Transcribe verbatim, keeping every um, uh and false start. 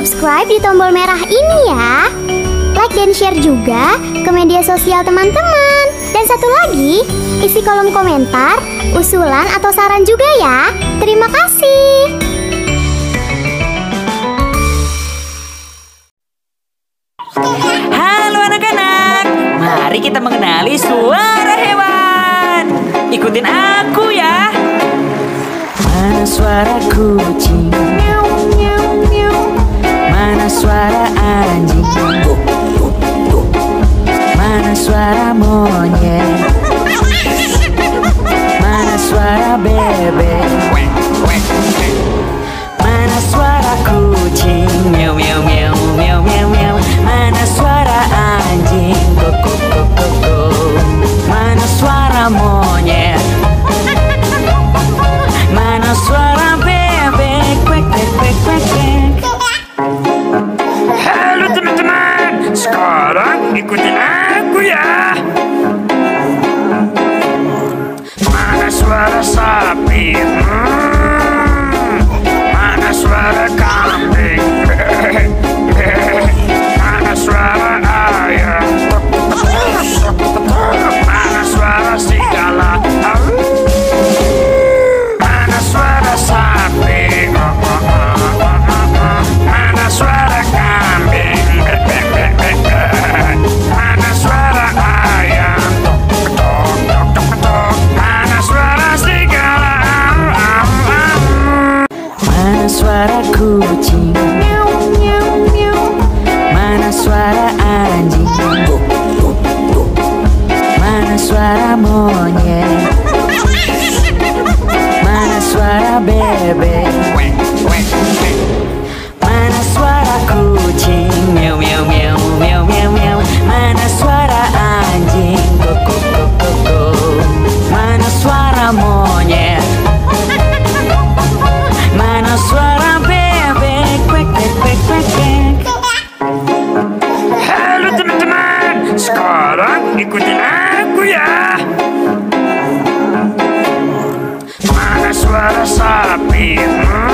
subscribe di tombol merah ini ya. Like dan share juga ke media sosial teman-teman. Dan satu lagi, isi kolom komentar, usulan atau saran juga ya. Terima kasih. Halo anak-anak, mari kita mengenali suara hewan. Ikutin aku ya. Mana suara kucing? Mana suara anjing? Mana suara monyet? Mana suara bebek? Mana suara kucing? Meow meow meow meow meow meow. Mana suara anjing? Kok kok kok kok kok. Mana suara monyet? Mana suara bebek? Kwek kwek kwek kwek kwek. Halo teman-teman, sekarang ikutin aku ya. Mana suara sapi? Hmm. Mana suara kambing? Mana suara ayam? Mana suara serigala? Mana suara sapi? Mana suara kambing? Mana suara ayam? Mana suara serigala? Mana suara kucing? Mana suara anjing? Mana suara monyet? Mana suara bebek? Mana suara kucing? Meow meow meow meow meow meow. Mana suara anjing? Kok kok kok kok kok. Mana suara monyet? Mana suara bebek? Kwek kwek kwek kwek kwek. Halo teman-teman, sekarang ikutin aku ya. Mana suara sapi? Hmm.